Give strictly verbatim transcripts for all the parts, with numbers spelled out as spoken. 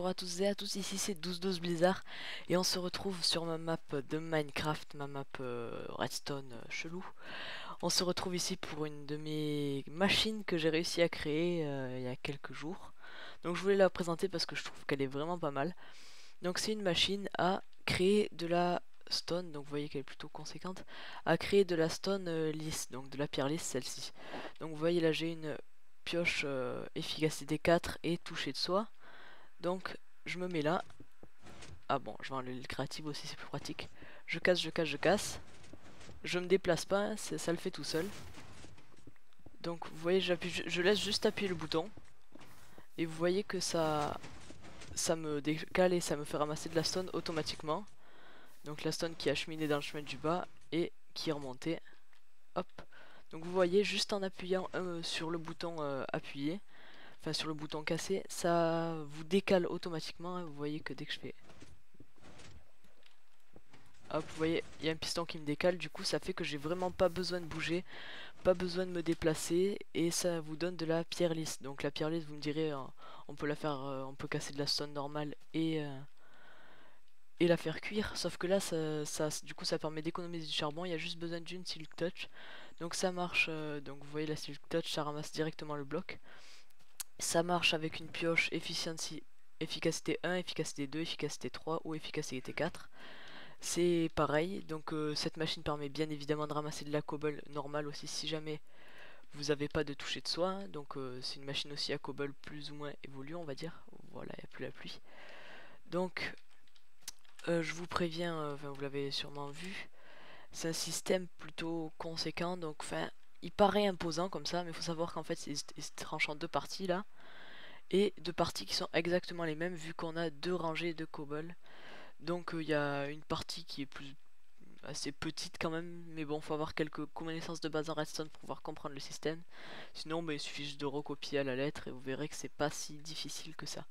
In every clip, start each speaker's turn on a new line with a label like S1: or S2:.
S1: bonjour à tous et à tous, ici c'est douze douze Blizzard et on se retrouve sur ma map de Minecraft, ma map euh, Redstone euh, chelou. On se retrouve ici pour une de mes machines que j'ai réussi à créer euh, il y a quelques jours. Donc je voulais la présenter parce que je trouve qu'elle est vraiment pas mal. Donc c'est une machine à créer de la stone, donc vous voyez qu'elle est plutôt conséquente, à créer de la stone euh, lisse, donc de la pierre lisse celle-ci. Donc vous voyez là j'ai une pioche euh, efficacité quatre et toucher de soie. Donc je me mets là. Ah bon, je vais enlever le créatif aussi, c'est plus pratique. Je casse, je casse, je casse. Je me déplace pas, hein, ça le fait tout seul. Donc vous voyez, j'appuie, je, je laisse juste appuyer le bouton. Et vous voyez que ça, ça me décale et ça me fait ramasser de la stone automatiquement. Donc la stone qui a cheminé dans le chemin du bas et qui est remontée. Hop. Donc vous voyez, juste en appuyant euh, sur le bouton euh, appuyé, enfin sur le bouton cassé, ça vous décale automatiquement. Hein. Vous voyez que dès que je fais... Hop, vous voyez, il y a un piston qui me décale, du coup ça fait que j'ai vraiment pas besoin de bouger, pas besoin de me déplacer, et ça vous donne de la pierre lisse. Donc la pierre lisse, vous me direz, euh, on peut la faire, euh, on peut casser de la stone normale et, euh, et la faire cuire, sauf que là, ça, ça, du coup ça permet d'économiser du charbon, il y a juste besoin d'une Silk Touch. Donc ça marche, euh, donc vous voyez la Silk Touch, ça ramasse directement le bloc. Ça marche avec une pioche efficiency, efficacité un, efficacité deux, efficacité trois ou efficacité quatre. C'est pareil, donc euh, cette machine permet bien évidemment de ramasser de la cobble normale aussi si jamais vous n'avez pas de toucher de soie. Hein. Donc euh, c'est une machine aussi à cobble plus ou moins évoluée on va dire. Voilà, il n'y a plus la pluie. Donc euh, je vous préviens, euh, enfin, vous l'avez sûrement vu, c'est un système plutôt conséquent, donc enfin il paraît imposant comme ça, mais il faut savoir qu'en fait il se tranche en deux parties là. Et deux parties qui sont exactement les mêmes vu qu'on a deux rangées de cobble. Donc il euh, y a une partie qui est plus assez petite quand même, mais bon, faut avoir quelques connaissances de base en redstone pour pouvoir comprendre le système. Sinon, bah, il suffit juste de recopier à la lettre et vous verrez que c'est pas si difficile que ça.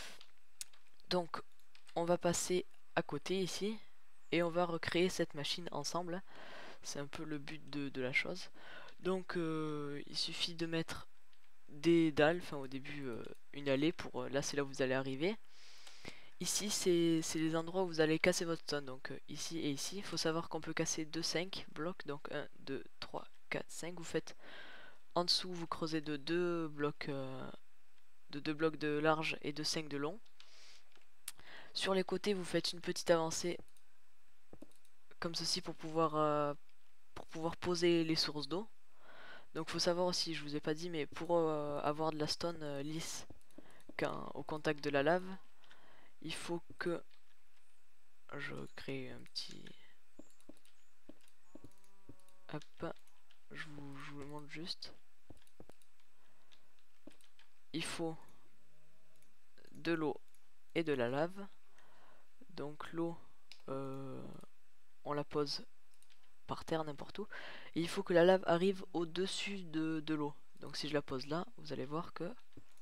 S1: Donc, on va passer à côté ici et on va recréer cette machine ensemble. C'est un peu le but de, de la chose. Donc, euh, il suffit de mettre des dalles, enfin au début euh, une allée pour euh, là c'est là où vous allez arriver. Ici, c'est les endroits où vous allez casser votre stone. Donc euh, ici et ici, il faut savoir qu'on peut casser deux, cinq blocs. Donc un, deux, trois, quatre, cinq. Vous faites en dessous, vous creusez de deux blocs, euh, de deux blocs de large et de cinq de long. Sur les côtés, vous faites une petite avancée comme ceci pour pouvoir, euh, pour pouvoir poser les sources d'eau. Donc il faut savoir aussi, je vous ai pas dit, mais pour euh, avoir de la stone euh, lisse au contact de la lave, il faut que je crée un petit... Hop, je vous, je vous le montre juste. Il faut de l'eau et de la lave. Donc l'eau, euh, on la pose par terre n'importe où. Et il faut que la lave arrive au-dessus de, de l'eau. Donc si je la pose là, vous allez voir que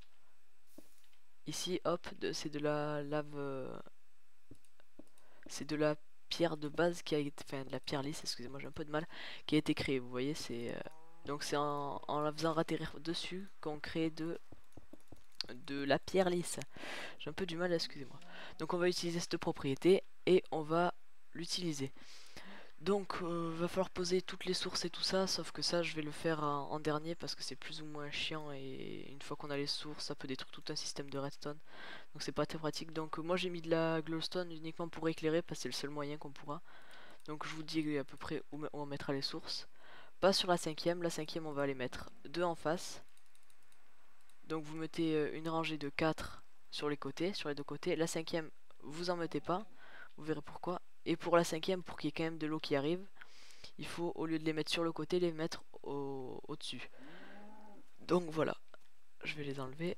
S1: ici, hop, c'est de la lave, euh, c'est de la pierre de base qui a été, enfin de la pierre lisse, excusez-moi, j'ai un peu de mal, qui a été créée. Vous voyez, c'est euh, donc c'est en, en la faisant atterrir dessus qu'on crée de de la pierre lisse. J'ai un peu du mal, excusez-moi. Donc on va utiliser cette propriété et on va l'utiliser. Donc euh, va falloir poser toutes les sources et tout ça, sauf que ça je vais le faire en, en dernier parce que c'est plus ou moins chiant et une fois qu'on a les sources ça peut détruire tout un système de redstone. Donc c'est pas très pratique. Donc euh, moi j'ai mis de la glowstone uniquement pour éclairer parce que c'est le seul moyen qu'on pourra. Donc je vous dis à peu près où on mettra les sources. Pas sur la cinquième, la cinquième on va les mettre deux en face. Donc vous mettez une rangée de quatre sur les côtés, sur les deux côtés. La cinquième, vous en mettez pas. Vous verrez pourquoi. Et pour la cinquième, pour qu'il y ait quand même de l'eau qui arrive, il faut, au lieu de les mettre sur le côté, les mettre au, au-dessus. Donc voilà. Je vais les enlever.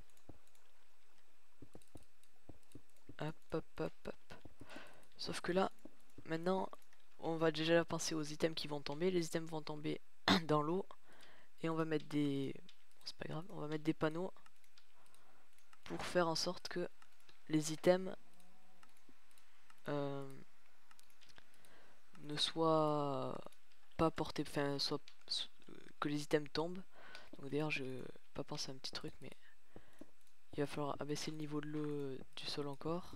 S1: Hop, hop, hop, hop. Sauf que là, maintenant, on va déjà penser aux items qui vont tomber. Les items vont tomber dans l'eau. Et on va mettre des... Bon, c'est pas grave. On va mettre des panneaux pour faire en sorte que les items euh, ne soient pas portés, enfin soit que les items tombent. Donc d'ailleurs je vais pas penser à un petit truc, mais va falloir abaisser le niveau de l'eau du sol encore.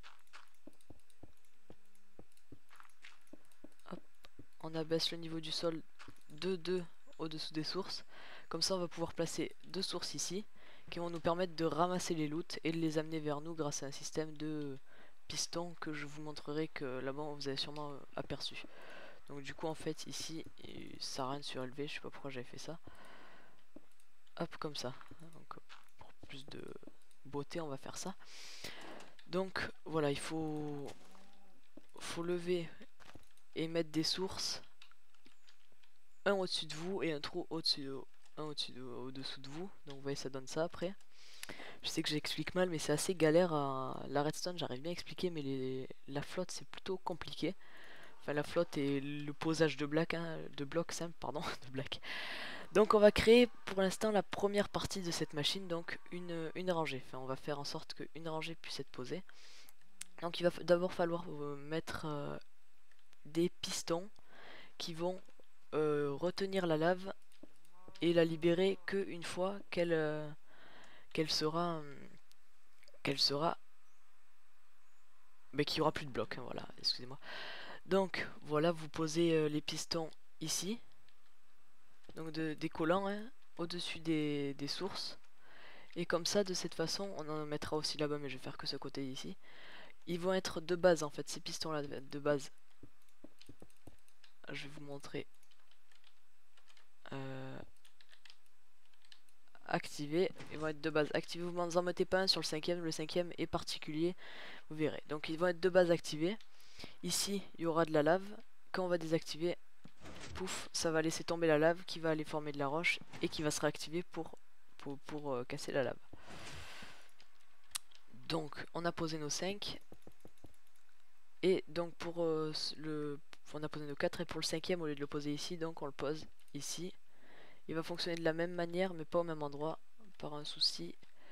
S1: Hop. On abaisse le niveau du sol de deux au-dessous des sources. Comme ça on va pouvoir placer deux sources ici qui vont nous permettre de ramasser les loots et de les amener vers nous grâce à un système de pistons que je vous montrerai, que là-bas vous avez sûrement aperçu. Donc du coup en fait ici ça n'a rien de surélevé, je sais pas pourquoi j'avais fait ça. Hop, comme ça. Donc pour plus de beauté on va faire ça. Donc voilà, il faut faut lever et mettre des sources, un au-dessus de vous et un trou au-dessus de un au-dessus de au-dessous de vous. Donc vous voyez, ça donne ça après. Je sais que j'explique mal, mais c'est assez galère. À la redstone j'arrive bien à expliquer, mais les... la flotte c'est plutôt compliqué. Enfin la flotte et le posage de blocs, hein, de blocs simples, pardon, de blocs. Donc on va créer pour l'instant la première partie de cette machine, donc une, une rangée. Enfin on va faire en sorte qu'une rangée puisse être posée. Donc il va d'abord falloir euh, mettre euh, des pistons qui vont euh, retenir la lave et la libérer que une fois qu'elle euh, qu'elle sera euh, qu'elle sera mais qu'il n'y aura plus de blocs, hein, voilà, excusez-moi. Donc voilà, vous posez euh, les pistons ici, donc de, des collants, hein, au-dessus des, des sources, et comme ça de cette façon on en mettra aussi là-bas, mais je vais faire que ce côté ici. Ils vont être de base en fait, ces pistons là de base. Je vais vous montrer. Euh, activés, ils vont être de base activés. Vous n'en mettez pas un sur le cinquième, le cinquième est particulier, vous verrez. Donc ils vont être de base activés. Ici il y aura de la lave. Quand on va désactiver, pouf, ça va laisser tomber la lave qui va aller former de la roche et qui va se réactiver pour, pour, pour euh, casser la lave. Donc on a posé nos cinq. Et donc pour euh, le... on a posé nos quatre, et pour le cinquième, au lieu de le poser ici, donc on le pose ici. Il va fonctionner de la même manière mais pas au même endroit, par un souci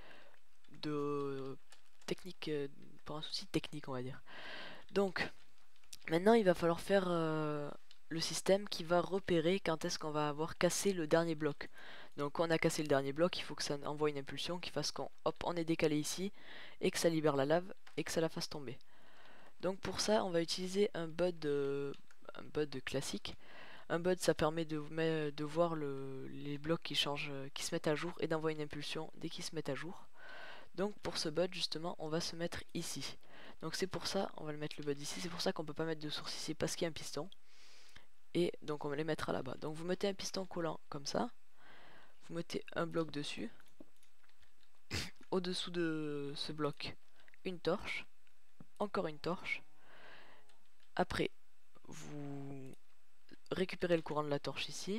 S1: de technique, euh, par un souci technique on va dire. Donc maintenant il va falloir faire euh, le système qui va repérer quand est-ce qu'on va avoir cassé le dernier bloc. Donc quand on a cassé le dernier bloc, il faut que ça envoie une impulsion qui fasse qu'on hop on est décalé ici et que ça libère la lave et que ça la fasse tomber. Donc pour ça on va utiliser un bud, euh, un bud classique. Un bud ça permet de, de voir le, les blocs qui changent, qui se mettent à jour et d'envoyer une impulsion dès qu'ils se mettent à jour. Donc pour ce bud justement on va se mettre ici. Donc c'est pour ça, on va le mettre le bud ici, c'est pour ça qu'on peut pas mettre de source ici parce qu'il y a un piston. Et donc on va les mettre là-bas. Donc vous mettez un piston collant comme ça, vous mettez un bloc dessus, au-dessous de ce bloc une torche, encore une torche. Après vous récupérez le courant de la torche ici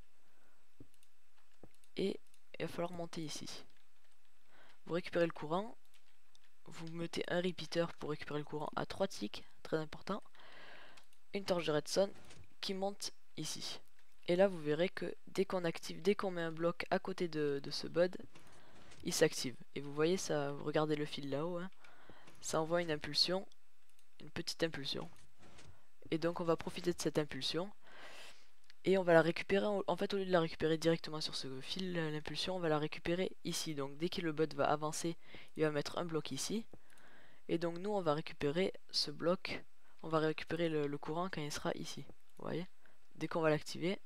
S1: et il va falloir monter ici. Vous récupérez le courant, vous mettez un repeater pour récupérer le courant à trois ticks, très important, une torche de redstone qui monte ici. Et là vous verrez que dès qu'on active, dès qu'on met un bloc à côté de, de ce bud, il s'active. Et vous voyez ça, vous regardez le fil là-haut, hein, ça envoie une impulsion, une petite impulsion. Et donc on va profiter de cette impulsion et on va la récupérer, en fait au lieu de la récupérer directement sur ce fil, l'impulsion, on va la récupérer ici. Donc dès que le bud va avancer, il va mettre un bloc ici. Et donc nous on va récupérer ce bloc, on va récupérer le, le courant quand il sera ici. Vous voyez, dès qu'on va l'activer,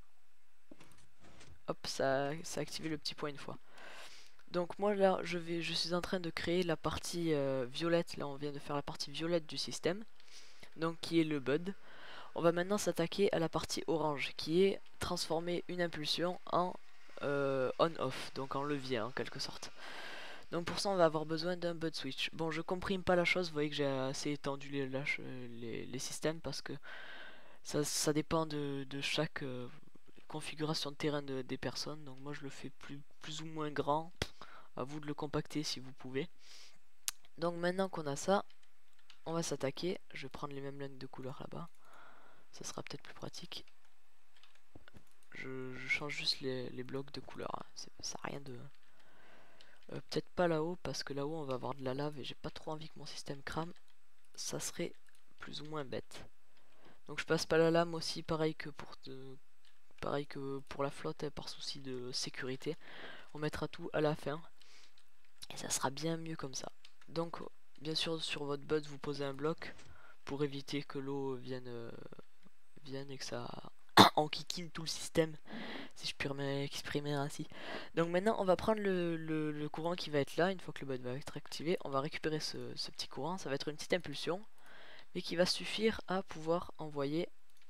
S1: hop, ça, ça a activé le petit point une fois. Donc moi là je, vais, je suis en train de créer la partie euh, violette, là on vient de faire la partie violette du système, donc qui est le bud. On va maintenant s'attaquer à la partie orange, qui est transformer une impulsion en euh, on-off, donc en levier en quelque sorte. Donc pour ça on va avoir besoin d'un bud switch. Bon, je comprime pas la chose, vous voyez que j'ai assez étendu les, les, les systèmes parce que ça, ça dépend de, de chaque euh, configuration de terrain de, des personnes. Donc moi je le fais plus, plus ou moins grand, à vous de le compacter si vous pouvez. Donc maintenant qu'on a ça, on va s'attaquer. Je vais prendre les mêmes laines de couleur là-bas, ça sera peut-être plus pratique. Je, je change juste les, les blocs de couleur, hein. Ça n'a rien de... Euh, peut-être pas là-haut, parce que là-haut on va avoir de la lave et j'ai pas trop envie que mon système crame. Ça serait plus ou moins bête. Donc je passe pas la lame aussi, pareil que pour, de, pareil que pour la flotte, hein, par souci de sécurité. On mettra tout à la fin. Et ça sera bien mieux comme ça. Donc bien sûr sur votre bud vous posez un bloc pour éviter que l'eau vienne, euh, vienne et que ça enquiquine tout le système, si je puis m'exprimer ainsi. Donc maintenant on va prendre le, le, le courant qui va être là. Une fois que le bud va être activé, on va récupérer ce, ce petit courant. Ça va être une petite impulsion, mais qui va suffire à pouvoir envoyer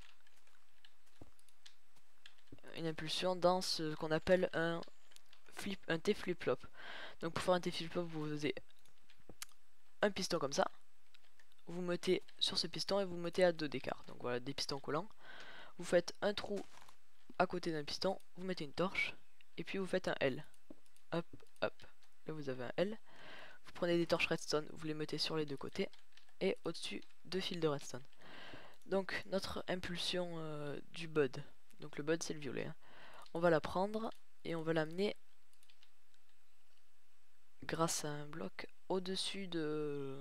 S1: une impulsion dans ce qu'on appelle un flip, un T flip-flop. Donc pour faire un T flip-flop, vous avez un piston comme ça. Vous mettez sur ce piston et vous mettez à deux d'écart. Donc voilà, des pistons collants. Vous faites un trou à côté d'un piston, vous mettez une torche, et puis vous faites un L. Hop, hop. Là vous avez un L. Vous prenez des torches redstone, vous les mettez sur les deux côtés, et au-dessus deux fils de redstone. Donc notre impulsion euh, du bud, donc le bud c'est le violet, hein. On va la prendre et on va l'amener grâce à un bloc au-dessus de...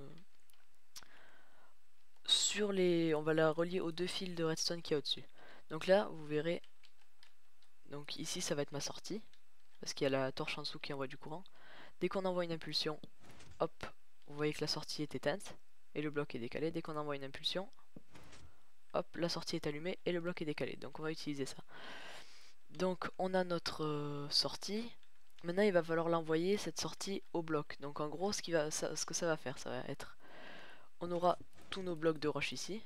S1: sur les... on va la relier aux deux fils de redstone qu'il y a au-dessus. Donc là vous verrez, donc ici ça va être ma sortie, parce qu'il y a la torche en dessous qui envoie du courant. Dès qu'on envoie une impulsion, hop, vous voyez que la sortie est éteinte et le bloc est décalé. Dès qu'on envoie une impulsion, hop, la sortie est allumée et le bloc est décalé. Donc on va utiliser ça. Donc on a notre euh, sortie. Maintenant il va falloir l'envoyer cette sortie au bloc. Donc en gros ce, qui va, ça, ce que ça va faire, ça va être, on aura tous nos blocs de roche ici.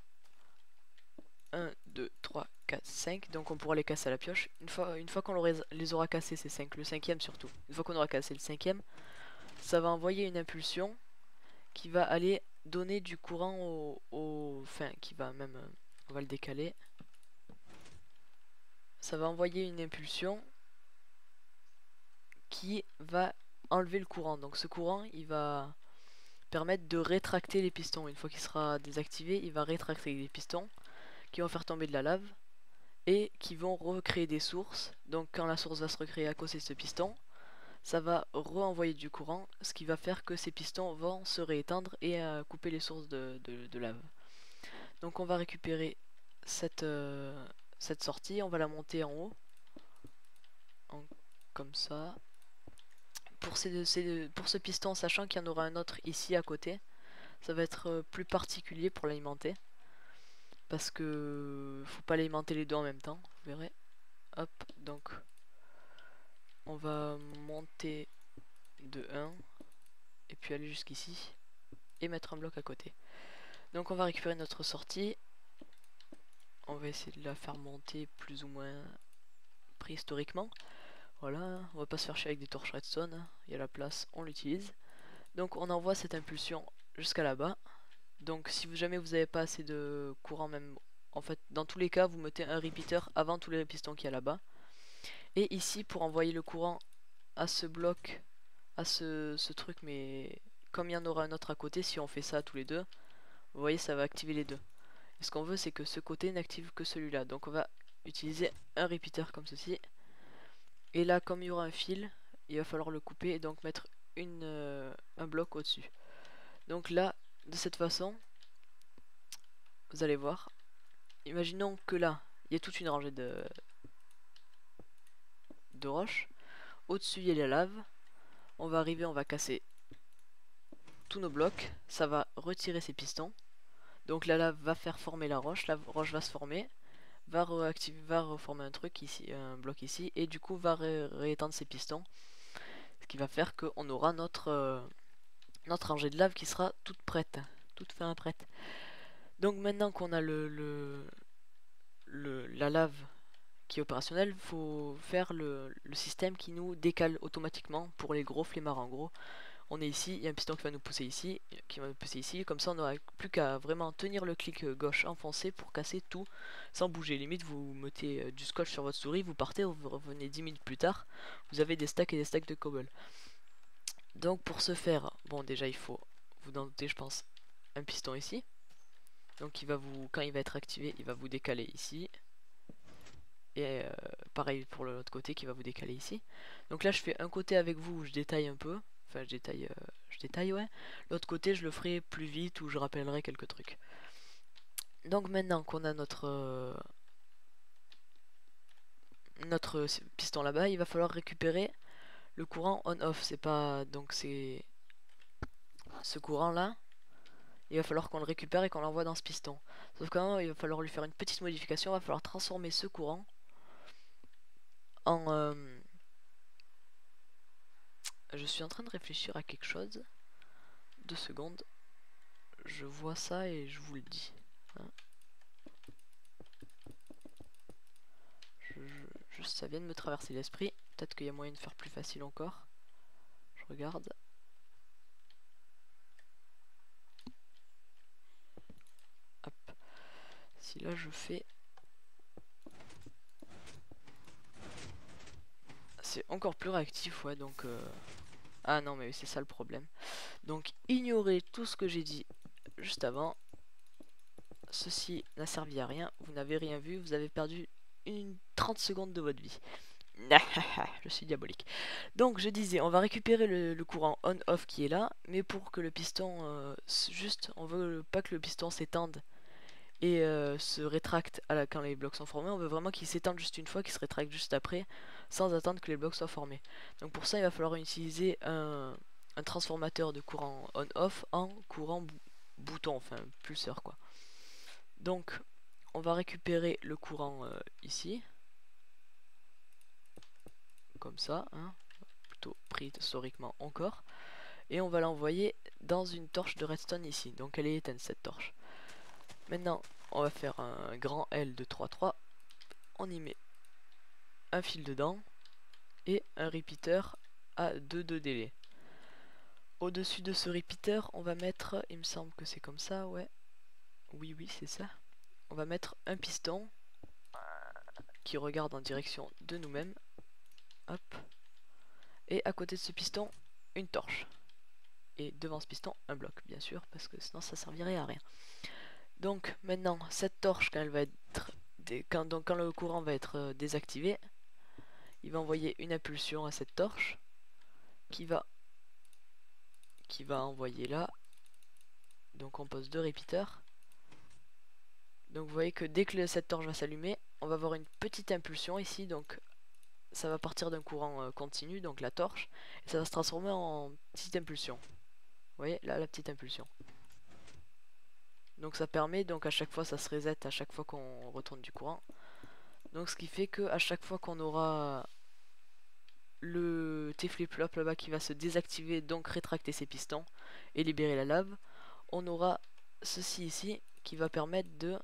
S1: un, deux, trois, quatre, cinq. Donc on pourra les casser à la pioche. Une fois, une fois qu'on les aura cassés, ces cinq, le cinquième surtout. Une fois qu'on aura cassé le cinquième, ça va envoyer une impulsion qui va aller donner du courant au... au enfin, qui va même... Euh, on va le décaler. Ça va envoyer une impulsion qui va enlever le courant. Donc ce courant, il va permettre de rétracter les pistons. Une fois qu'il sera désactivé, il va rétracter les pistons qui vont faire tomber de la lave et qui vont recréer des sources. Donc quand la source va se recréer à cause de ce piston, ça va re-envoyer du courant, ce qui va faire que ces pistons vont se rééteindre et euh, couper les sources de, de, de lave. Donc on va récupérer cette, euh, cette sortie, on va la monter en haut, en, comme ça. Pour, ces, ces, pour ce piston, sachant qu'il y en aura un autre ici à côté, ça va être euh, plus particulier pour l'alimenter. Parce que faut pas alimenter les deux en même temps, vous verrez. Hop, donc on va monter de un et puis aller jusqu'ici et mettre un bloc à côté. Donc on va récupérer notre sortie. On va essayer de la faire monter plus ou moins préhistoriquement. Voilà, on va pas se faire chier avec des torches redstone. Il y a la place, on l'utilise. Donc on envoie cette impulsion jusqu'à là-bas. Donc si jamais vous n'avez pas assez de courant, même en fait dans tous les cas vous mettez un repeater avant tous les pistons qu'il y a là-bas. Et ici pour envoyer le courant à ce bloc, à ce, ce truc, mais comme il y en aura un autre à côté, si on fait ça tous les deux, vous voyez ça va activer les deux. Et ce qu'on veut c'est que ce côté n'active que celui-là. Donc on va utiliser un repeater comme ceci. Et là comme il y aura un fil, il va falloir le couper et donc mettre une, euh, un bloc au-dessus. Donc là, de cette façon, vous allez voir. Imaginons que là, il y a toute une rangée de, de roches. Au-dessus, il y a la lave. On va arriver, on va casser tous nos blocs. Ça va retirer ces pistons. Donc la lave va faire former la roche. La roche va se former. Va, réactiver, va reformer un truc ici, un bloc ici. Et du coup, va ré réétendre ces pistons. Ce qui va faire qu'on aura notre, euh, notre rangée de lave qui sera toute prête. Toute fin prête. Donc maintenant qu'on a le, le, le, la lave qui est opérationnelle, il faut faire le, le système qui nous décale automatiquement pour les gros flemmards. En gros, on est ici, il y a un piston qui va nous pousser ici, qui va nous pousser ici, comme ça on n'aura plus qu'à vraiment tenir le clic gauche enfoncé pour casser tout sans bouger. Limite vous mettez du scotch sur votre souris, vous partez, vous revenez dix minutes plus tard, vous avez des stacks et des stacks de cobble. Donc pour ce faire, bon déjà il faut, vous en doutez je pense, un piston ici. Donc il va vous, quand il va être activé, il va vous décaler ici. Et euh, pareil pour l'autre côté qui va vous décaler ici. Donc là je fais un côté avec vous où je détaille un peu. Enfin je détaille, euh, je détaille ouais. L'autre côté je le ferai plus vite où je rappellerai quelques trucs. Donc maintenant qu'on a notre euh, notre piston là-bas, il va falloir récupérer le courant on-off, c'est pas... Donc c'est... Ce courant-là, il va falloir qu'on le récupère et qu'on l'envoie dans ce piston. Sauf qu'avant, il va falloir lui faire une petite modification, il va falloir transformer ce courant en... Euh... Je suis en train de réfléchir à quelque chose. Deux secondes. Je vois ça et je vous le dis. Hein. Je, je, je, ça vient de me traverser l'esprit. Peut-être qu'il y a moyen de faire plus facile encore. Je regarde. Hop. Si là je fais... C'est encore plus réactif, ouais, donc... Euh... Ah non, mais c'est ça le problème. Donc, ignorez tout ce que j'ai dit juste avant. Ceci n'a servi à rien. Vous n'avez rien vu. Vous avez perdu une trente secondes de votre vie. Je suis diabolique. Donc, je disais, on va récupérer le, le courant on-off qui est là. Mais pour que le piston... Euh, juste, on veut pas que le piston s'étende et euh, se rétracte à la, quand les blocs sont formés. On veut vraiment qu'il s'étende juste une fois, qu'il se rétracte juste après, sans attendre que les blocs soient formés. Donc pour ça, il va falloir utiliser un, un transformateur de courant on-off en courant bou bouton, enfin pulseur quoi. Donc on va récupérer le courant euh, ici, comme ça, hein, plutôt pris historiquement encore, et on va l'envoyer dans une torche de redstone ici. Donc elle est éteinte cette torche. Maintenant, on va faire un grand L de trois trois. On y met un fil dedans et un repeater à deux de délai. Au-dessus de ce repeater, on va mettre, il me semble que c'est comme ça, ouais. Oui, oui, c'est ça. On va mettre un piston qui regarde en direction de nous-mêmes. Hop. Et à côté de ce piston, une torche. Et devant ce piston, un bloc, bien sûr, parce que sinon ça servirait à rien. Donc maintenant, cette torche, quand elle va être quand, donc, quand le courant va être euh, désactivé, il va envoyer une impulsion à cette torche qui va qui va envoyer là. Donc on pose deux repeaters. Donc vous voyez que dès que cette torche va s'allumer, on va avoir une petite impulsion ici. Donc ça va partir d'un courant euh, continu, donc la torche, et ça va se transformer en petite impulsion. Vous voyez là la petite impulsion. Donc ça permet, donc à chaque fois ça se reset à chaque fois qu'on retourne du courant. Donc ce qui fait que à chaque fois qu'on aura le T-flip-flop là-bas qui va se désactiver, donc rétracter ses pistons et libérer la lave, on aura ceci ici qui va permettre de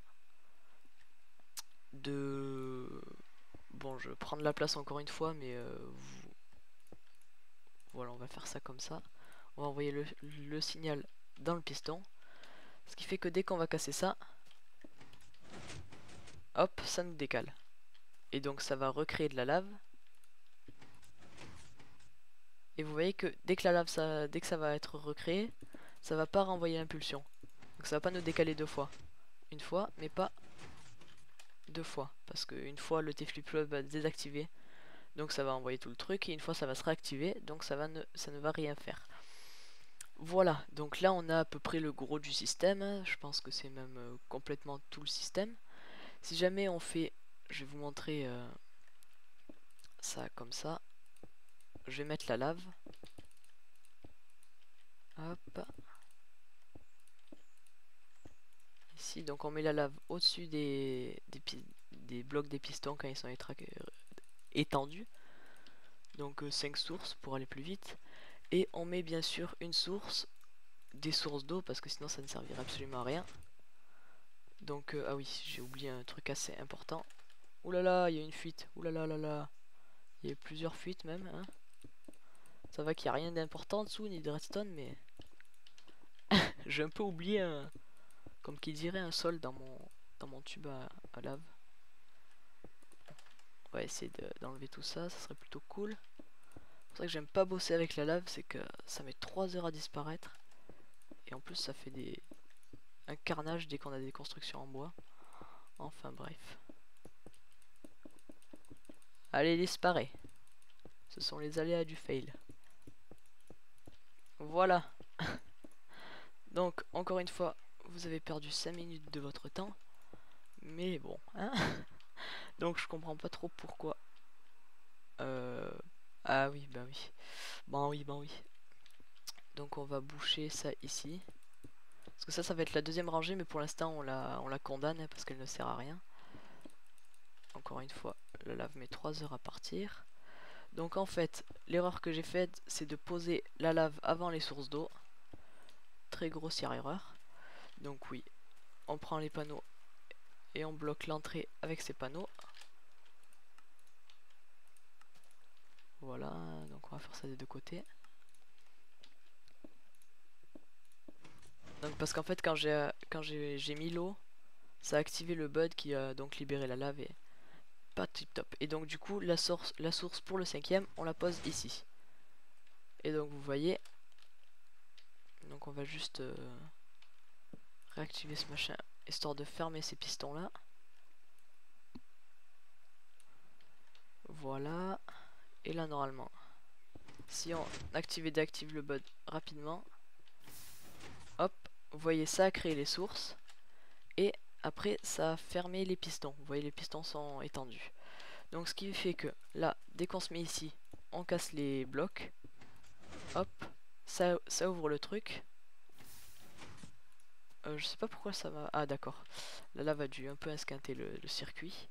S1: de bon, je vais prendre la place encore une fois, mais euh, vous... voilà, on va faire ça comme ça. On va envoyer le, le signal dans le piston, ce qui fait que dès qu'on va casser ça, hop, ça nous décale. Et donc ça va recréer de la lave. Et vous voyez que dès que la lave, ça, dès que ça va être recréé, ça va pas renvoyer l'impulsion. Donc ça va pas nous décaler deux fois. Une fois, mais pas deux fois. Parce qu'une fois le T-flip-flop va désactiver, donc ça va envoyer tout le truc. Et une fois ça va se réactiver, donc ça, va ne, ça ne va rien faire. Voilà, donc là on a à peu près le gros du système. Je pense que c'est même euh, complètement tout le système. Si jamais on fait, je vais vous montrer euh, ça comme ça. Je vais mettre la lave. Hop. Ici, donc on met la lave au-dessus des, des, des blocs des pistons quand ils sont étendus. Donc euh, cinq sources pour aller plus vite. Et on met bien sûr une source, des sources d'eau, parce que sinon ça ne servirait absolument à rien. Donc, euh, ah oui, j'ai oublié un truc assez important. Ouh là là, il y a une fuite. Ouh là là là là. Il y a plusieurs fuites même. Hein. Ça va qu'il n'y a rien d'important en dessous, ni de redstone, mais... j'ai un peu oublié, un... comme qui dirait, un sol dans mon, dans mon tube à, à lave. On va essayer d'enlever tout ça, ça serait plutôt cool. C'est pour ça que j'aime pas bosser avec la lave, c'est que ça met trois heures à disparaître. Et en plus ça fait des... un carnage dès qu'on a des constructions en bois. Enfin bref. Allez, disparaît. Ce sont les aléas du fail. Voilà. Donc, encore une fois, vous avez perdu cinq minutes de votre temps. Mais bon, hein. Donc je comprends pas trop pourquoi. Euh... Ah oui, bah oui. Bah oui, bah oui. Donc on va boucher ça ici. Parce que ça, ça va être la deuxième rangée, mais pour l'instant on la, on la condamne hein, parce qu'elle ne sert à rien. Encore une fois, la lave met trois heures à partir. Donc en fait, l'erreur que j'ai faite, c'est de poser la lave avant les sources d'eau. Très grossière erreur. Donc oui, on prend les panneaux et on bloque l'entrée avec ces panneaux. Voilà, donc on va faire ça des deux côtés. Donc parce qu'en fait quand j'ai quand j'ai mis l'eau, ça a activé le bud qui a donc libéré la lave et pas tip top. Et donc du coup la source, la source pour le cinquième, on la pose ici. Et donc vous voyez, donc on va juste euh, réactiver ce machin histoire de fermer ces pistons là. Voilà. Et là normalement, si on active et déactive le bud rapidement, hop, vous voyez ça a créé les sources. Et après ça a fermé les pistons. Vous voyez les pistons sont étendus. Donc ce qui fait que là, dès qu'on se met ici, on casse les blocs. Hop, ça, ça ouvre le truc. Euh, je sais pas pourquoi ça va... Ah d'accord. La lave a dû un peu esquinter le, le circuit.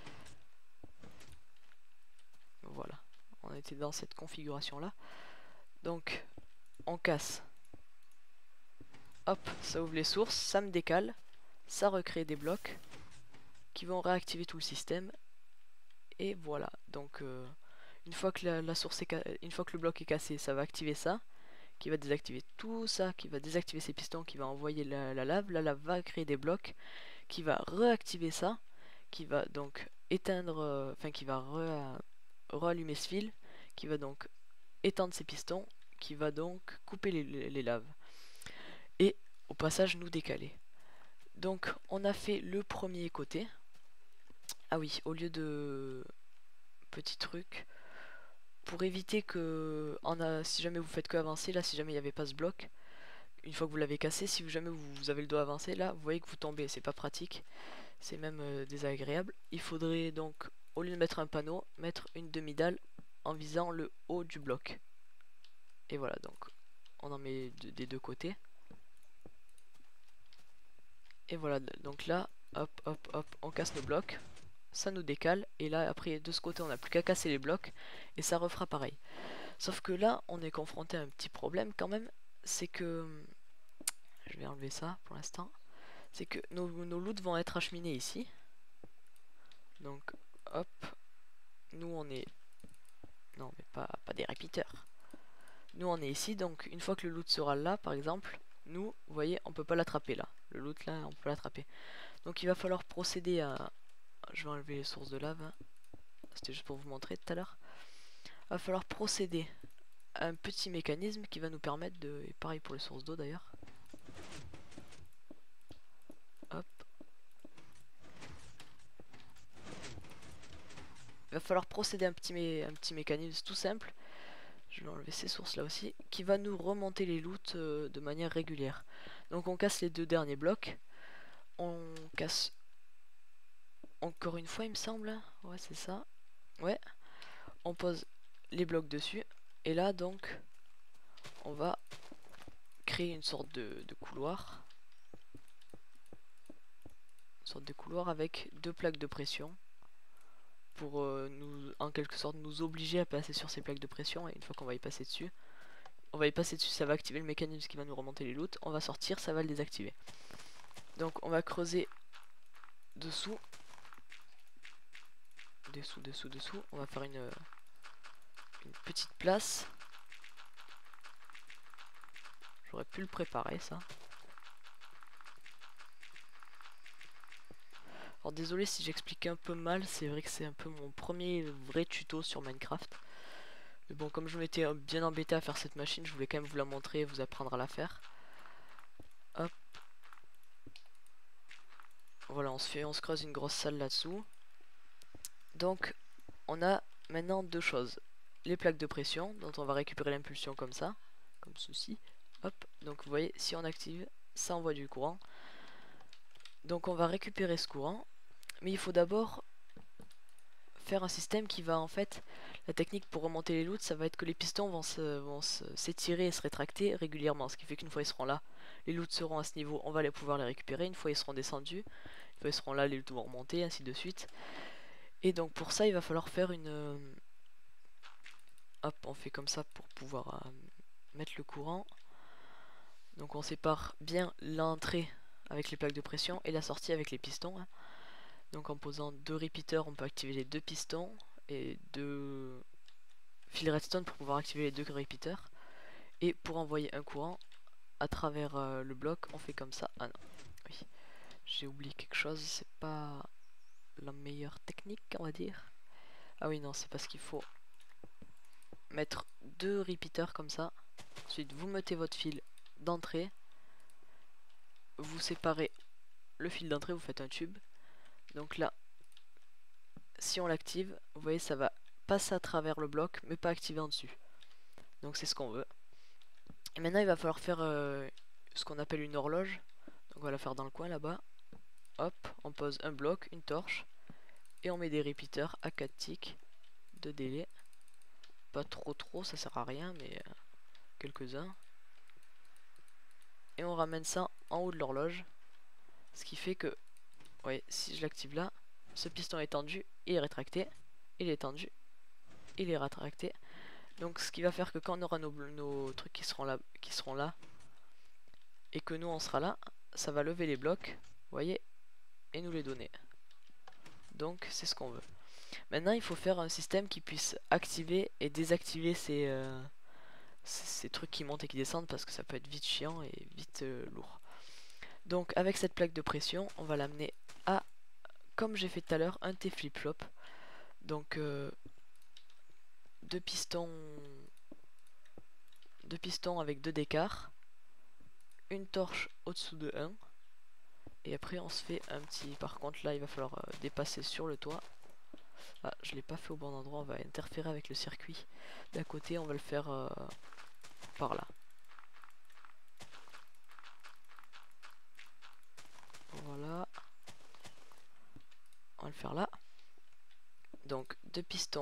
S1: Voilà. On était dans cette configuration là. Donc on casse. Hop, ça ouvre les sources, ça me décale. Ça recrée des blocs qui vont réactiver tout le système. Et voilà. Donc euh, une fois que la, la source est une fois que le bloc est cassé, ça va activer ça. Qui va désactiver tout ça, qui va désactiver ces pistons, qui va envoyer la, la lave. La lave va créer des blocs, qui va réactiver ça, qui va donc éteindre, euh, enfin qui va re, rallumer ce fil, qui va donc étendre ces pistons, qui va donc couper les, les, les laves. Et au passage nous décaler. Donc on a fait le premier côté. Ah oui, au lieu de petit truc, pour éviter que, en a, si jamais vous faites que avancer, là si jamais il n'y avait pas ce bloc, une fois que vous l'avez cassé, si jamais vous, vous avez le doigt avancé, là vous voyez que vous tombez, c'est pas pratique, c'est même euh, désagréable. Il faudrait donc, au lieu de mettre un panneau, mettre une demi-dalle en visant le haut du bloc. Et voilà, donc on en met de, des deux côtés. Et voilà, donc là, hop, hop, hop, on casse nos blocs, ça nous décale, et là après de ce côté on n'a plus qu'à casser les blocs, et ça refera pareil. Sauf que là, on est confronté à un petit problème quand même, c'est que... Je vais enlever ça pour l'instant. C'est que nos, nos loots vont être acheminés ici. Donc, hop. Nous, on est... Non, mais pas, pas des repeaters. Nous, on est ici, donc une fois que le loot sera là, par exemple, nous, vous voyez, on peut pas l'attraper là. Le loot là, on peut l'attraper. Donc il va falloir procéder à... Je vais enlever les sources de lave. Hein. C'était juste pour vous montrer tout à l'heure. Il va falloir procéder à un petit mécanisme qui va nous permettre de... Et pareil pour les sources d'eau d'ailleurs. Hop. Il va falloir procéder à un petit, mé... un petit mécanisme tout simple. Je vais enlever ces sources là aussi. Qui va nous remonter les loots euh, de manière régulière. Donc on casse les deux derniers blocs. On casse... Encore une fois il me semble. Ouais c'est ça. Ouais. On pose les blocs dessus. Et là donc... On va créer une sorte de, de couloir. Une sorte de couloir avec deux plaques de pression. Pour euh, nous, en quelque sorte, nous obliger à passer sur ces plaques de pression. Et une fois qu'on va y passer dessus, on va y passer dessus, ça va activer le mécanisme qui va nous remonter les loots. On va sortir, ça va le désactiver. Donc on va creuser dessous. Dessous, dessous, dessous. On va faire une, une petite place. J'aurais pu le préparer ça. Alors désolé si j'explique un peu mal, c'est vrai que c'est un peu mon premier vrai tuto sur Minecraft. Mais bon, comme je m'étais bien embêté à faire cette machine, je voulais quand même vous la montrer et vous apprendre à la faire. Hop. Voilà, on se fait, on se creuse une grosse salle là-dessous. Donc, on a maintenant deux choses. Les plaques de pression, dont on va récupérer l'impulsion comme ça, comme ceci. Hop, donc vous voyez, si on active, ça envoie du courant. Donc on va récupérer ce courant, mais il faut d'abord faire un système qui va en fait La technique pour remonter les loots, ça va être que les pistons vont se, vont s'étirer et se rétracter régulièrement, ce qui fait qu'une fois ils seront là, les loots seront à ce niveau, on va les pouvoir les récupérer. Une fois ils seront descendus, une fois ils seront là, les loots vont remonter, ainsi de suite. Et donc pour ça, il va falloir faire une... euh, Hop, on fait comme ça pour pouvoir euh, mettre le courant. Donc on sépare bien l'entrée avec les plaques de pression et la sortie avec les pistons. Hein. Donc en posant deux repeaters, on peut activer les deux pistons et deux fils redstone pour pouvoir activer les deux repeaters. Et pour envoyer un courant à travers euh, le bloc, on fait comme ça. Ah non, oui, j'ai oublié quelque chose, c'est pas la meilleure technique, on va dire. Ah oui, non, c'est parce qu'il faut mettre deux repeaters comme ça. Ensuite, vous mettez votre fil d'entrée, vous séparez le fil d'entrée, vous faites un tube. Donc là, si on l'active, vous voyez, ça va passer à travers le bloc, mais pas activer en dessus. Donc c'est ce qu'on veut. Et maintenant, il va falloir faire euh, ce qu'on appelle une horloge. Donc on va la faire dans le coin là-bas. Hop, on pose un bloc, une torche, et on met des repeaters à quatre ticks de délai. Pas trop trop, ça sert à rien, mais euh, quelques-uns. Et on ramène ça en haut de l'horloge. Ce qui fait que, vous voyez, si je l'active là, ce piston est tendu, il est rétracté, il est tendu, il est rétracté. Donc ce qui va faire que quand on aura nos, nos trucs qui seront là, qui seront là, et que nous on sera là, ça va lever les blocs, vous voyez, et nous les donner. Donc c'est ce qu'on veut. Maintenant il faut faire un système qui puisse activer et désactiver ces, euh, ces, ces trucs qui montent et qui descendent, parce que ça peut être vite chiant et vite euh, lourd. Donc avec cette plaque de pression, on va l'amener à, comme j'ai fait tout à l'heure, un T flip-flop. Donc euh, deux pistons, deux pistons avec deux d'écart, une torche au-dessous de un, et après on se fait un petit... Par contre là il va falloir euh, dépasser sur le toit. Ah, je l'ai pas fait au bon endroit, on va interférer avec le circuit d'à côté, on va le faire euh, par là. Voilà. On va le faire là. Donc deux pistons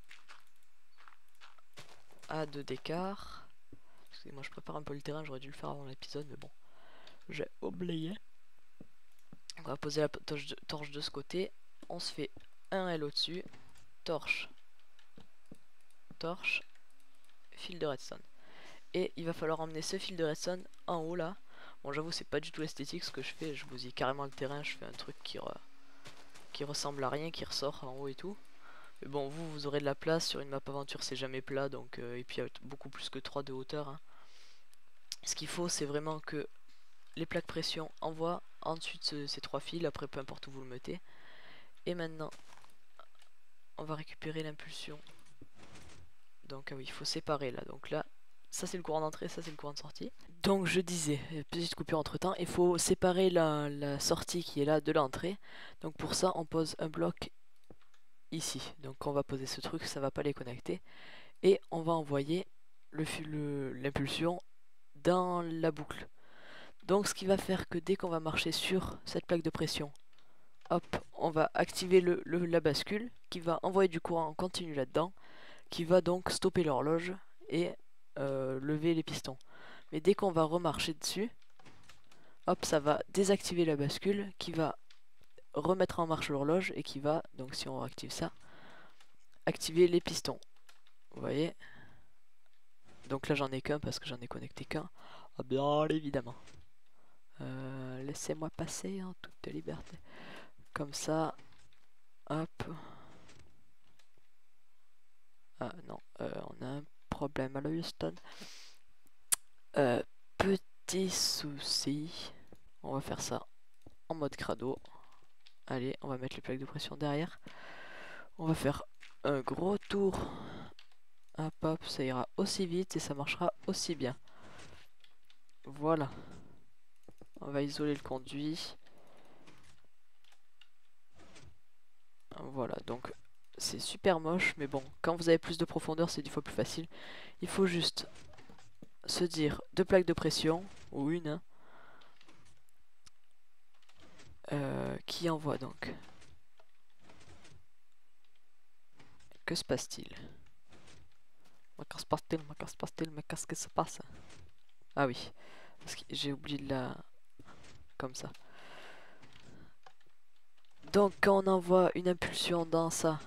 S1: à deux d'écart. Excusez-moi, je prépare un peu le terrain, j'aurais dû le faire avant l'épisode, mais bon, j'ai oublié. On va poser la torche de, torche de ce côté. On se fait un L au-dessus. Torche. Torche. Fil de redstone. Et il va falloir emmener ce fil de redstone en haut là. Bon, j'avoue, c'est pas du tout esthétique ce que je fais. Je bousille carrément le terrain. Je fais un truc qui, re... qui ressemble à rien, qui ressort en haut et tout. Mais bon, vous, vous aurez de la place. Sur une map aventure, c'est jamais plat. Donc, euh, et puis, il y a beaucoup plus que trois de hauteur. Hein. Ce qu'il faut, c'est vraiment que les plaques pression envoient ensuite ce, ces trois fils. Après, peu importe où vous le mettez. Et maintenant, on va récupérer l'impulsion. Donc, ah oui, il faut séparer là. Donc là, ça c'est le courant d'entrée, ça c'est le courant de sortie. Donc je disais, petite coupure entre temps, il faut séparer la, la sortie qui est là de l'entrée. Donc pour ça, on pose un bloc ici. Donc quand on va poser ce truc, ça va pas les connecter. Et on va envoyer l'impulsion dans la boucle. Donc ce qui va faire que dès qu'on va marcher sur cette plaque de pression, hop, on va activer le, le, la bascule qui va envoyer du courant en continu là-dedans, qui va donc stopper l'horloge et euh, lever les pistons. Mais dès qu'on va remarcher dessus, hop, ça va désactiver la bascule qui va remettre en marche l'horloge et qui va, donc si on active ça, activer les pistons. Vous voyez? Donc là j'en ai qu'un parce que j'en ai connecté qu'un. Ah, bien évidemment. Euh, Laissez-moi passer en toute liberté. Comme ça. Hop. Ah non, euh, on a un problème à Houston. Euh, petit souci. On va faire ça en mode crado. Allez, on va mettre les plaques de pression derrière. On va faire un gros tour. Hop hop, ça ira aussi vite et ça marchera aussi bien. Voilà. On va isoler le conduit. Voilà, donc c'est super moche, mais bon, quand vous avez plus de profondeur, c'est dix fois plus facile. Il faut juste se dire deux plaques de pression, ou une, hein, euh, qui envoie donc. Que se passe-t-il? Mais qu'est-ce qui se passe-t-il? Mais qu'est-ce qui se passe-t-il? Mais qu'est-ce qui se passe? Ah oui, parce que j'ai oublié de la... Comme ça. Donc quand on envoie une impulsion dans ça,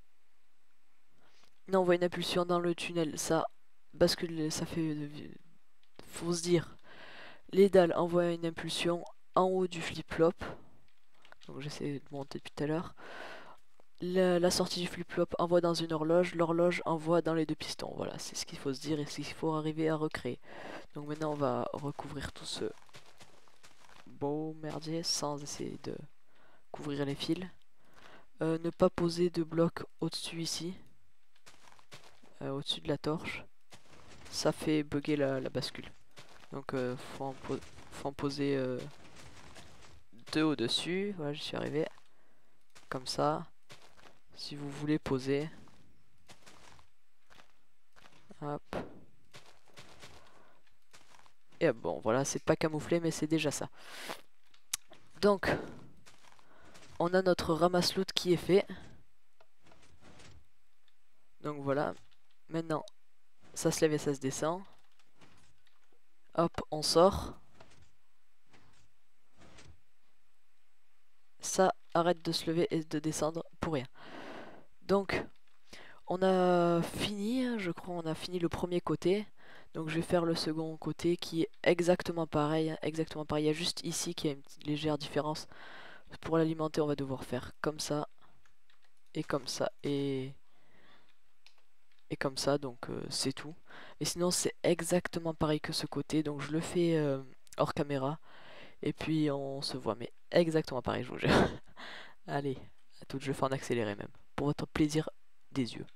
S1: on envoie une impulsion dans le tunnel, ça bascule, ça fait... Faut se dire, les dalles envoient une impulsion en haut du flip-flop. Donc j'essaie de monter depuis tout à l'heure. La, la sortie du flip-flop envoie dans une horloge, l'horloge envoie dans les deux pistons. Voilà, c'est ce qu'il faut se dire et ce qu'il faut arriver à recréer. Donc maintenant on va recouvrir tout ce beau merdier sans essayer de couvrir les fils. Euh, ne pas poser de bloc au-dessus ici, euh, au-dessus de la torche. Ça fait bugger la, la bascule. Donc euh, faut, en faut en poser euh, deux au-dessus. Voilà, j'y suis arrivé. Comme ça. Si vous voulez poser. Hop. Et bon, voilà, c'est pas camouflé, mais c'est déjà ça. Donc, on a notre ramasse-loot qui est fait. Donc voilà. Maintenant, ça se lève et ça se descend. Hop, on sort. Ça arrête de se lever et de descendre pour rien. Donc, on a fini, je crois, on a fini le premier côté. Donc je vais faire le second côté qui est exactement pareil, exactement pareil. Il y a juste ici qu'il y a une petite légère différence. Pour l'alimenter, on va devoir faire comme ça, et comme ça, et, et comme ça, donc euh, c'est tout. Et sinon, c'est exactement pareil que ce côté, donc je le fais euh, hors caméra, et puis on se voit, mais exactement pareil, je vous jure. Allez, à tout, je vais faire en accéléré même, pour votre plaisir des yeux.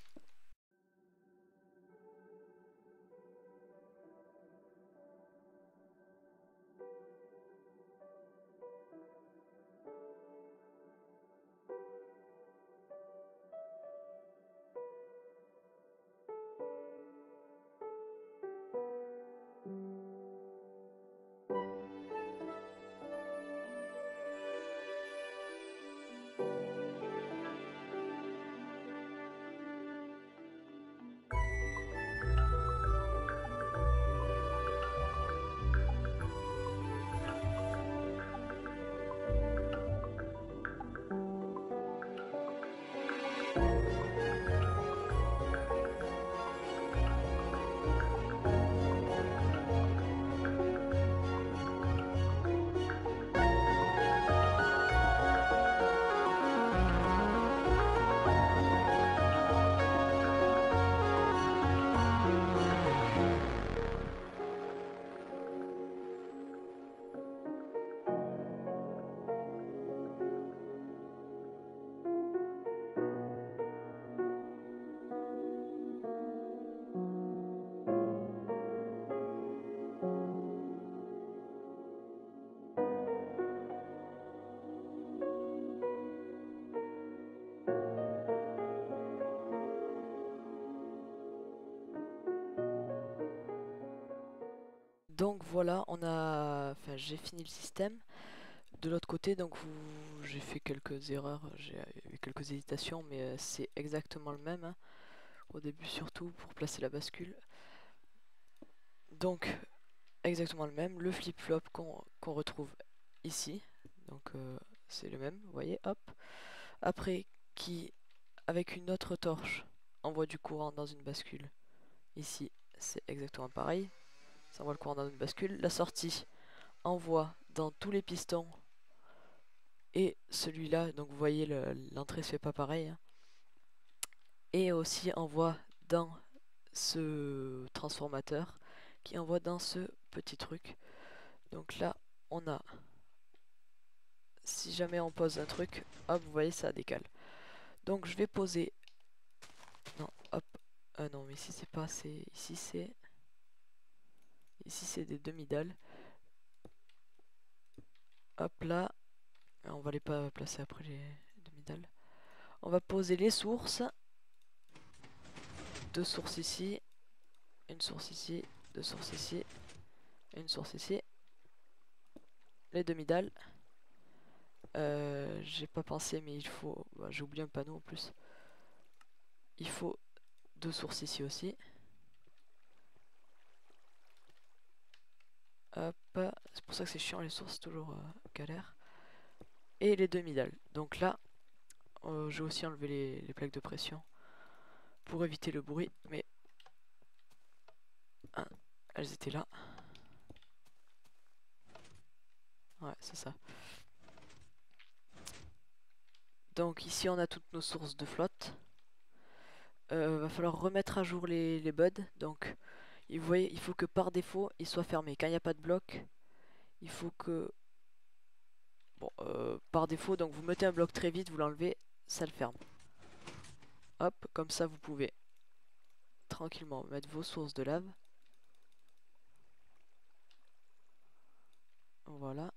S1: Donc voilà, on a, enfin j'ai fini le système. De l'autre côté, donc vous... j'ai fait quelques erreurs, j'ai eu quelques hésitations, mais euh, c'est exactement le même. Hein. Au début surtout pour placer la bascule. Donc exactement le même. Le flip-flop qu'on qu'on retrouve ici. Donc euh, c'est le même, vous voyez, hop. Après qui, avec une autre torche, envoie du courant dans une bascule. Ici, c'est exactement pareil. Ça envoie le courant dans une bascule. La sortie envoie dans tous les pistons. Et celui-là, donc vous voyez, l'entrée se fait pas pareil. Hein. Et aussi envoie dans ce transformateur qui envoie dans ce petit truc. Donc là, on a, si jamais on pose un truc, hop, vous voyez, ça décale. Donc je vais poser, non, hop, ah non, mais ici c'est pas, c'est, ici c'est, ici c'est des demi-dalles. Hop là, on va les pas placer après les demi-dalles. On va poser les sources, deux sources ici, une source ici, deux sources ici, une source ici, les demi-dalles. Euh, j'ai pas pensé, mais il faut, bah, j'ai oublié un panneau en plus. Il faut deux sources ici aussi. Hop, c'est pour ça que c'est chiant les sources, toujours euh, galère. Et les deux middle. Donc là, euh, j'ai aussi enlevé les, les plaques de pression pour éviter le bruit, mais hein, elles étaient là. Ouais, c'est ça. Donc ici on a toutes nos sources de flotte. Euh, va falloir remettre à jour les, les buds. Donc vous voyez, il faut que par défaut ils soient fermés. Quand il n'y a pas de bloc, il faut que... Bon, euh, par défaut, donc vous mettez un bloc très vite, vous l'enlevez, ça le ferme. Hop, comme ça vous pouvez tranquillement mettre vos sources de lave. Voilà.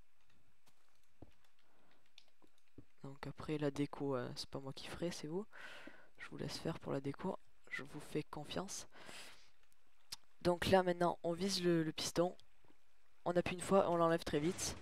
S1: Donc après la déco, euh, c'est pas moi qui ferai, c'est vous. Je vous laisse faire pour la déco. Je vous fais confiance. Donc là maintenant, on vise le, le piston. On appuie une fois, on l'enlève très vite.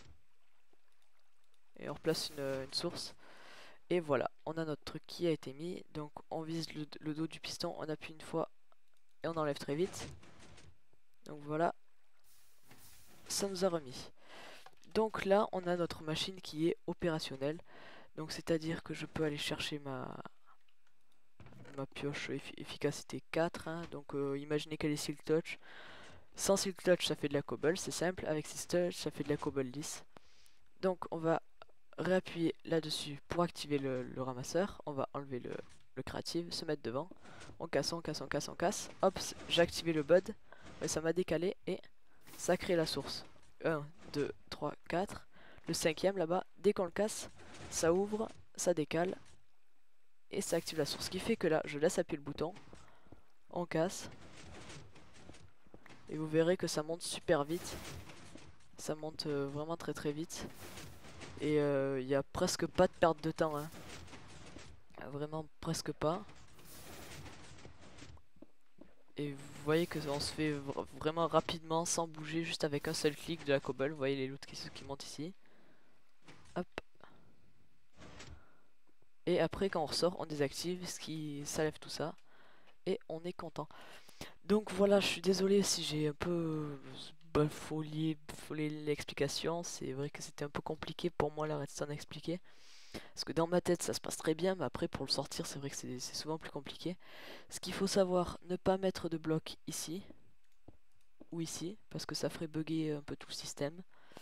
S1: Et on replace une, une source. Et voilà, on a notre truc qui a été mis. Donc on vise le, le dos du piston, on appuie une fois et on enlève très vite. Donc voilà, ça nous a remis. Donc là, on a notre machine qui est opérationnelle. Donc c'est-à-dire que je peux aller chercher ma, ma pioche efficacité quatre. Hein. Donc euh, imaginez qu'elle est Silk Touch. Sans Silk Touch, ça fait de la cobble, c'est simple. Avec Silk Touch, ça fait de la cobble lisse. Donc on va réappuyer là-dessus pour activer le, le ramasseur. On va enlever le, le creative, se mettre devant. On casse, on casse, on casse, on casse. Hop, j'ai activé le bud. Ouais, ça m'a décalé et ça crée la source. un, deux, trois, quatre. Le cinquième là-bas, dès qu'on le casse, ça ouvre, ça décale et ça active la source. Ce qui fait que là, je laisse appuyer le bouton, on casse et vous verrez que ça monte super vite. Ça monte euh, vraiment très très vite. Et il euh, n'y a presque pas de perte de temps. Hein. Vraiment presque pas. Et vous voyez que on se fait vraiment rapidement sans bouger, juste avec un seul clic de la cobble. Vous voyez les loots qui, qui montent ici. Hop. Et après quand on ressort, on désactive, ce qui s'enlève tout ça. Et on est content. Donc voilà, je suis désolé si j'ai un peu baffolé l'explication. C'est vrai que c'était un peu compliqué pour moi la redstone à expliquer. Parce que dans ma tête ça se passe très bien, mais après pour le sortir c'est vrai que c'est souvent plus compliqué. Ce qu'il faut savoir, ne pas mettre de bloc ici ou ici, parce que ça ferait bugger un peu tout le système.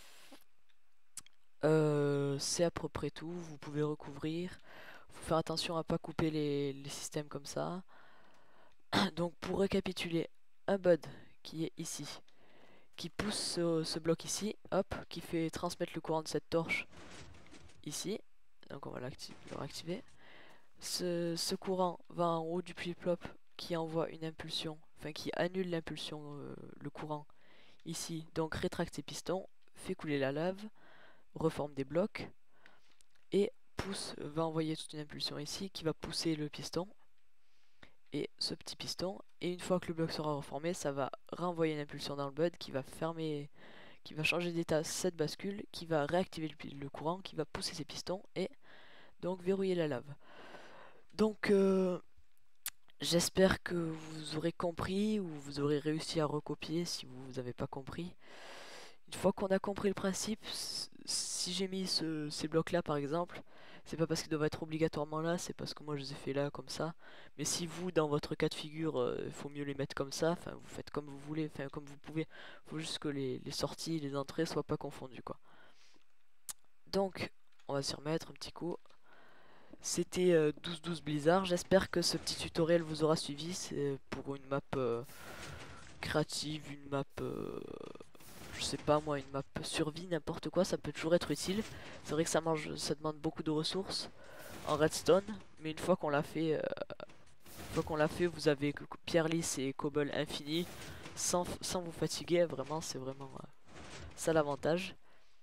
S1: Euh, c'est à peu près tout, vous pouvez recouvrir. Faut faire attention à pas couper les, les systèmes comme ça. Donc pour récapituler, un bud qui est ici, qui pousse ce, ce bloc ici, hop, qui fait transmettre le courant de cette torche ici. Donc on va le réactiver. Ce, ce courant va en haut du flip-flop qui envoie une impulsion, enfin qui annule l'impulsion, euh, le courant ici. Donc rétracte ses pistons, fait couler la lave, reforme des blocs et pousse, va envoyer toute une impulsion ici qui va pousser le piston et ce petit piston. Et une fois que le bloc sera reformé, ça va renvoyer une impulsion dans le bud qui va fermer, qui va changer d'état cette bascule, qui va réactiver le, le courant, qui va pousser ses pistons et donc verrouiller la lave. Donc euh, j'espère que vous aurez compris ou vous aurez réussi à recopier si vous n'avez pas compris. Une fois qu'on a compris le principe, si j'ai mis ce, ces blocs là par exemple, c'est pas parce qu'ils doivent être obligatoirement là, c'est parce que moi je les ai fait là comme ça. Mais si vous, dans votre cas de figure, il euh, faut mieux les mettre comme ça, enfin vous faites comme vous voulez, enfin comme vous pouvez. Il faut juste que les, les sorties, les entrées soient pas confondues quoi. Donc, on va s'y remettre un petit coup. C'était euh, douze douze Blizzard, j'espère que ce petit tutoriel vous aura suivi, c'est pour une map euh, créative, une map, euh, je sais pas moi, une map survie, n'importe quoi, ça peut toujours être utile. C'est vrai que ça, mange, ça demande beaucoup de ressources en redstone, mais une fois qu'on l'a fait, euh, une fois qu'on l'a fait, vous avez pierre lisse et cobble infini, sans, sans vous fatiguer, vraiment, c'est vraiment euh, ça l'avantage.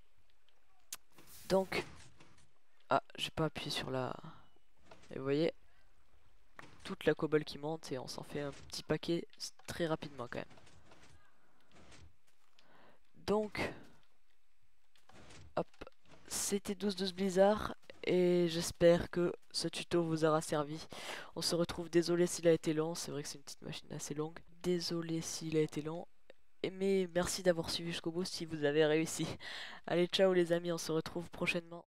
S1: Donc, ah, j'ai pas appuyé sur la... Et vous voyez, toute la cobble qui monte et on s'en fait un petit paquet très rapidement quand même. Donc, hop, c'était douze douze Blizzard et j'espère que ce tuto vous aura servi. On se retrouve, désolé s'il a été long, c'est vrai que c'est une petite machine assez longue. Désolé s'il a été long, mais merci d'avoir suivi jusqu'au bout si vous avez réussi. Allez, ciao les amis, on se retrouve prochainement.